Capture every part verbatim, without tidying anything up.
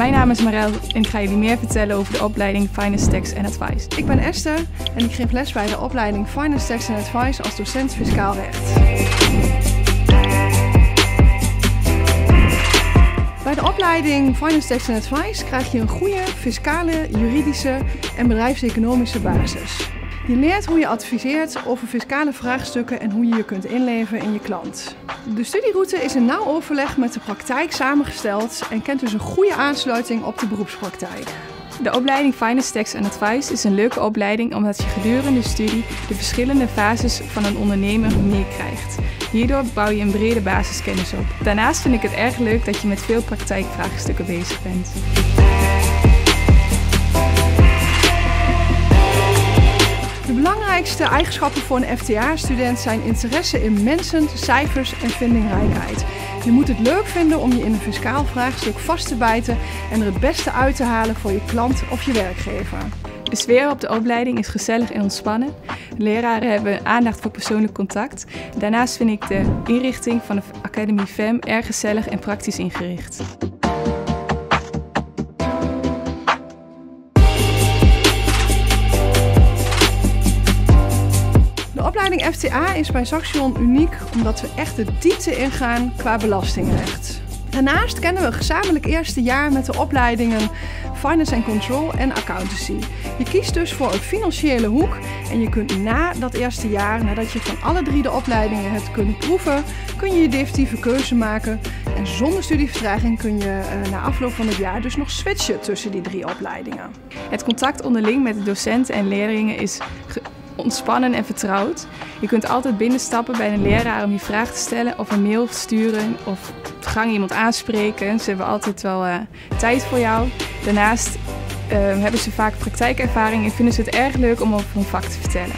Mijn naam is Marel en ik ga jullie meer vertellen over de opleiding Finance Tax and Advice. Ik ben Esther en ik geef les bij de opleiding Finance Tax and Advice als docent fiscaal recht. Bij de opleiding Finance Tax and Advice krijg je een goede fiscale, juridische en bedrijfseconomische basis. Je leert hoe je adviseert over fiscale vraagstukken en hoe je je kunt inleven in je klant. De studieroute is in nauw overleg met de praktijk samengesteld en kent dus een goede aansluiting op de beroepspraktijk. De opleiding Finance Tax and Advice is een leuke opleiding omdat je gedurende de studie de verschillende fases van een ondernemer meekrijgt. Hierdoor bouw je een brede basiskennis op. Daarnaast vind ik het erg leuk dat je met veel praktijkvraagstukken bezig bent. De belangrijkste eigenschappen voor een F T A-student zijn interesse in mensen, cijfers en vindingrijkheid. Je moet het leuk vinden om je in een fiscaal vraagstuk vast te bijten en er het beste uit te halen voor je klant of je werkgever. De sfeer op de opleiding is gezellig en ontspannen. De leraren hebben aandacht voor persoonlijk contact. Daarnaast vind ik de inrichting van de Academie F E M erg gezellig en praktisch ingericht. De opleiding F T A is bij Saxion uniek omdat we echt de diepte ingaan qua belastingrecht. Daarnaast kennen we een gezamenlijk eerste jaar met de opleidingen Finance and Control en Accountancy. Je kiest dus voor een financiële hoek en je kunt na dat eerste jaar, nadat je van alle drie de opleidingen hebt kunnen proeven, kun je je definitieve keuze maken. En zonder studievertraging kun je uh, na afloop van het jaar dus nog switchen tussen die drie opleidingen. Het contact onderling met de docenten en leerlingen is ontspannen en vertrouwd. Je kunt altijd binnenstappen bij een leraar om je vraag te stellen of een mail sturen of op de gang iemand aanspreken. Ze hebben altijd wel uh, tijd voor jou. Daarnaast uh, hebben ze vaak praktijkervaring en vinden ze het erg leuk om over hun vak te vertellen.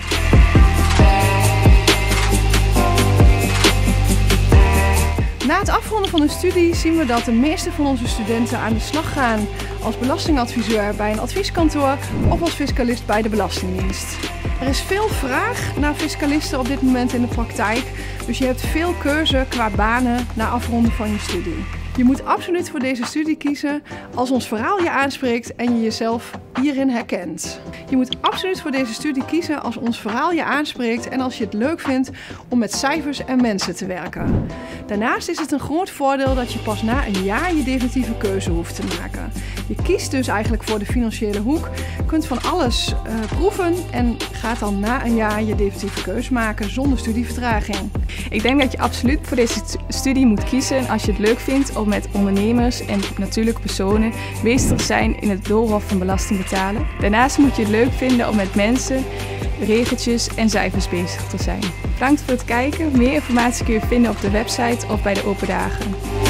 Na het afronden van de studie zien we dat de meeste van onze studenten aan de slag gaan als belastingadviseur bij een advieskantoor of als fiscalist bij de Belastingdienst. Er is veel vraag naar fiscalisten op dit moment in de praktijk, dus je hebt veel keuze qua banen na afronden van je studie. Je moet absoluut voor deze studie kiezen als ons verhaal je aanspreekt en je jezelf hierin herkent. Je moet absoluut voor deze studie kiezen als ons verhaal je aanspreekt en als je het leuk vindt om met cijfers en mensen te werken. Daarnaast is het een groot voordeel dat je pas na een jaar je definitieve keuze hoeft te maken. Je kiest dus eigenlijk voor de financiële hoek, kunt van alles uh, proeven en gaat dan na een jaar je definitieve keuze maken zonder studievertraging. Ik denk dat je absoluut voor deze studie moet kiezen als je het leuk vindt om met ondernemers en natuurlijke personen bezig te zijn in het doolhof van belasting betalen. Daarnaast moet je het leuk vinden om met mensen, regeltjes en cijfers bezig te zijn. Bedankt voor het kijken. Meer informatie kun je vinden op de website of bij de open dagen.